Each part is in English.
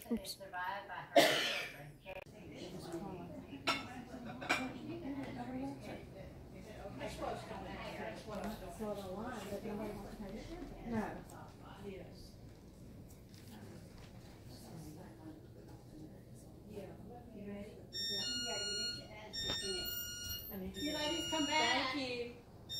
Oops. No. You ladies come back. Thank you.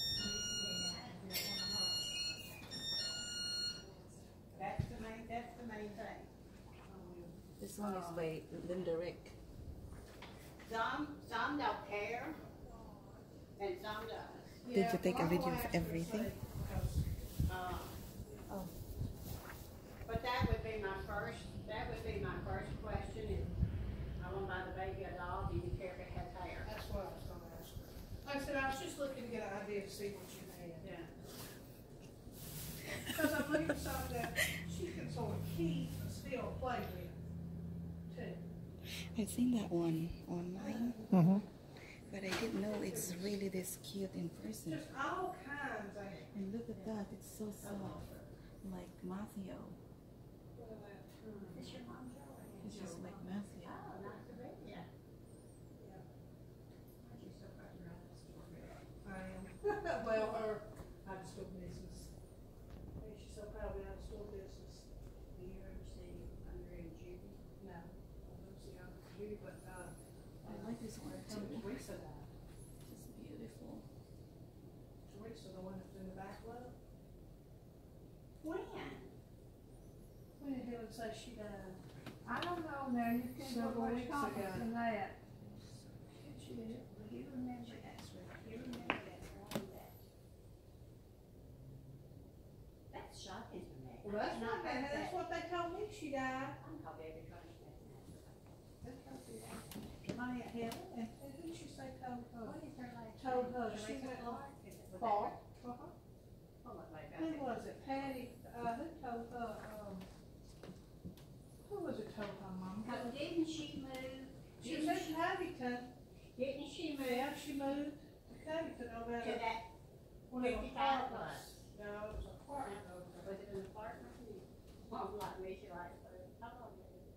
That's the main thing. This one is by Linda Rick. Some don't care, and some does. Did you take a video of everything? Oh. But that would be my first question is, I want to buy the baby a doll, do you care if it has hair? That's what I was gonna ask her. Like I said, I was just looking to get an idea to see what you had. Yeah. Because I'm looking for something that she can sort of keep and still play with, too. I've seen that one online, but I didn't know it's really this cute in person. Just all kinds of. And look at that, it's so soft, like Matthew. Is your mom Joey? It's just like Matthew. Oh, nice to meet you. I am. Well, her out of school business. She's so proud of out of school business. Do you ever see Andre and Judy? No, I don't see how to do, but, I like this one too. Teresa died. It's beautiful. Teresa, the one that's in the back row. When? When did Helen say she died? I don't know now, you can't go Several much weeks confidence ago. in that. She did. You remember that, you remember that one that. That's shocking to me. Well, that's what they told me, she died. I'm called every country. My Aunt Helen, and who did she say told her? What is her last name? Told her, she Teresa went. Clark? Is it with Clark. that? Oh, look like that. Who was it? Patty, who told her, who was it told her, Mom? Cause didn't she move? She was in Covington. Didn't she move Yeah, she moved to Covington over to there. that, One of the 55 apartments. plus? No, it was an apartment over there. was it an apartment? Mom like me, she like, how long is it?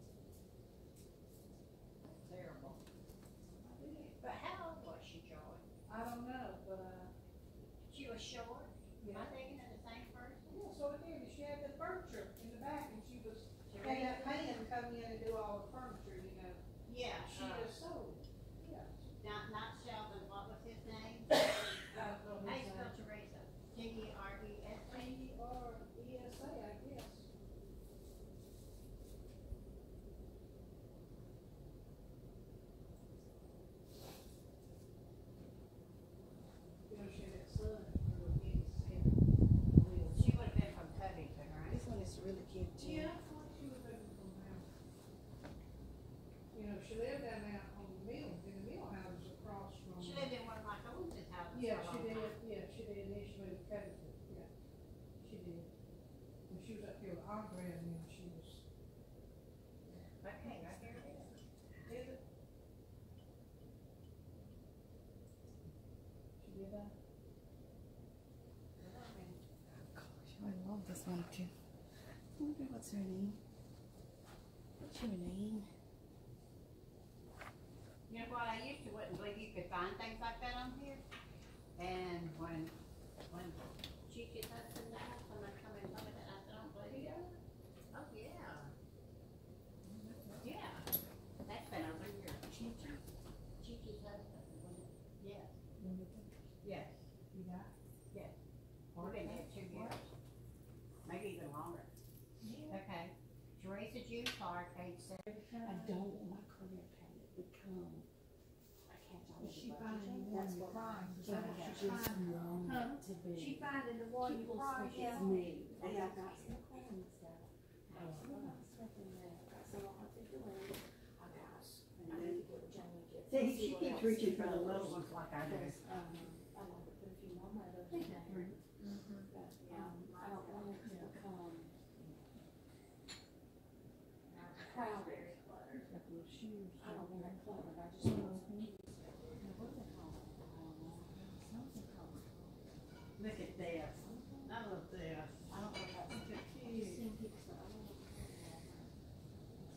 That's terrible. But how old was she, Joy? I don't know, but, She was short? Am I thinking of the same person? yeah, so it did. She had the furniture in the back and she was, She had raised that man come in and do all the furniture, you know. Yeah, She just sold it. Yeah. not Sheldon, what was his name? I don't know How his you spell name. Teresa? Teresa? T-E-R-E-S-A, I guess. You know, she had that son, who was in his head. She would have been from Covington, right? This one is really cute too. Yeah, I thought she was living from there. You know, she lived down there on the mill, in the mill houses across from. She lived in one of my cousins' houses for Yeah, a she long did, time. yeah, she did, and then she moved to Covington, yeah, she did. When she was up here with Andre, and then she was. Okay, right here it is. Did it? She did that? Gosh, I love this one too. I wonder what's her name. What's your name? You know what, I used to wouldn't believe you could find things like that on here. And when Chichi's husband died, someone come and told me that, I said, I don't believe you. Oh, yeah. Yeah, that's been over a year. Chichi's husband, yes, yes, You got? yes. We've been there 2 years, maybe even longer. Okay, Teresa June Clark, age 7. I don't want my career path to become. I can't tell Is she anybody. finding the one That's you what crying? Is I that what just she's finding? want Huh? to be. She finding the one you People crying think it's out. me. And I got some cleaning stuff. I got some stuff in there. I got some articulated. I got. I need to get Johnny get. See, she keeps reaching for the little ones like I do. Because, I like to put a few more mothers in there. But, I don't want it to become crowded. Like little shoes. I don't want it cluttered. I just want some keys. What's it called? Something called. Look at this. I love this. I don't know if that's. Look at I've you. seen pictures, but I don't know.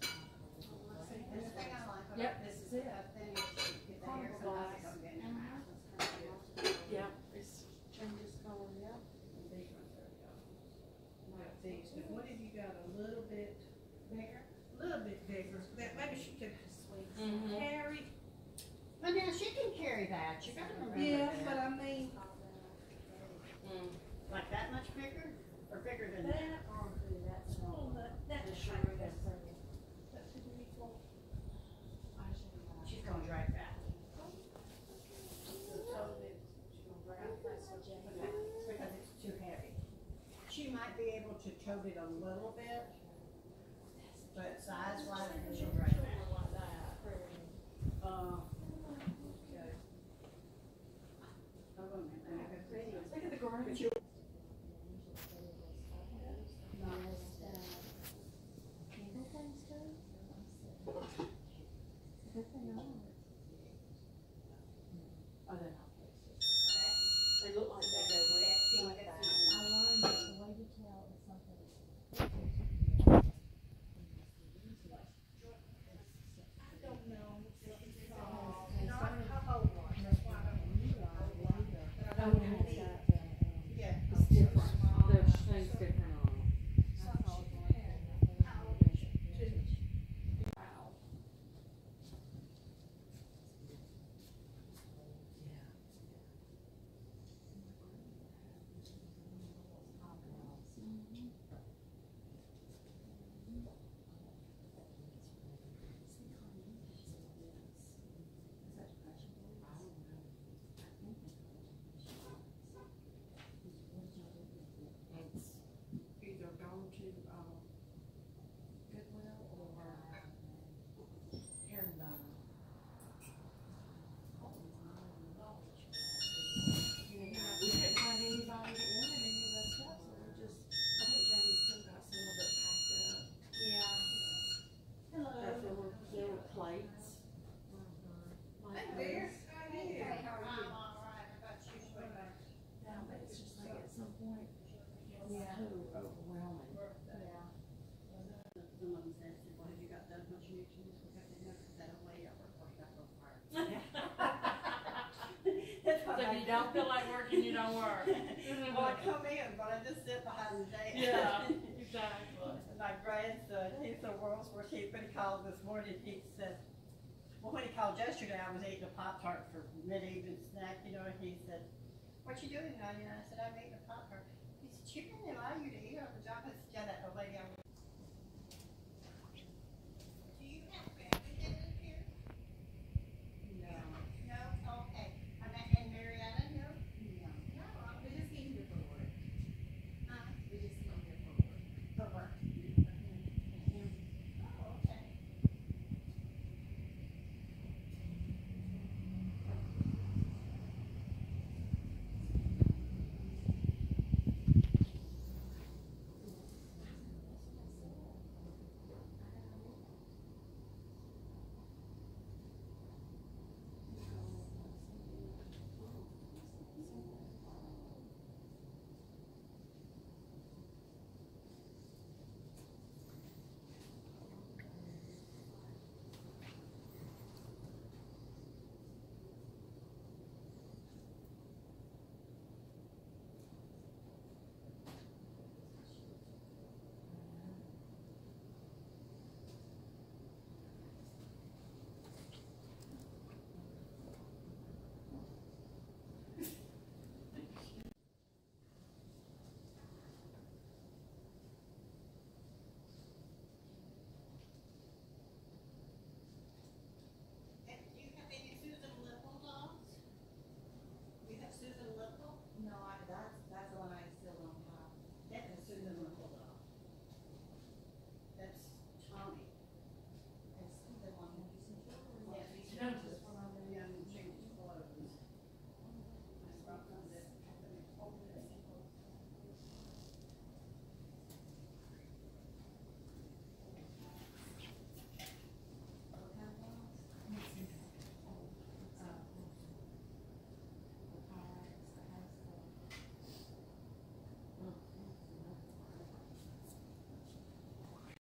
you gotta remember Yeah, that. but I mean, Like that much bigger, or bigger than that? that, oh, that's The a sugar shame. that's That's too many people. She's gonna drive back. Because it's too heavy. She might be able to tote it a little bit, but size-wise, she'll drive back. Hold on a minute, let me go through this. Look at the garage. But you- Oh, they're not fixed. They look like they go with that. I learned that the way to tell if something I don't know. Not a whole lot, that's why I don't want to do a whole lot. But I Oh, don't yeah. want it. Yeah. It's different. There's things different on them. Something she had, too. Wow. Either go to, Goodwill or Herringbone. We couldn't find anybody that wanted any of that stuff, so we just, I think Jamie still got some of it packed up. Yeah. But there were plates. Like Hey, dear. this. Hey, how are you? I'm all right, how about you, sweetheart? Yeah, but it's just like at some point, it's so overwhelming. Someone said, well, have you got done what you need to? We got to know that old lady I work for got on fire. That's So what if you don't feel like working, you don't work. Well, I come in, but I just sit behind the desk. Yeah, exactly. My grandson, he's the world's worst. When he called this morning, he said, well, when he called yesterday, I was eating a Pop-Tart for mid-evening snack, and he said, what you doing, honey? And I said, I'm eating a Pop-Tart. He said, she didn't allow you to eat on the job. I said, yeah, that old lady I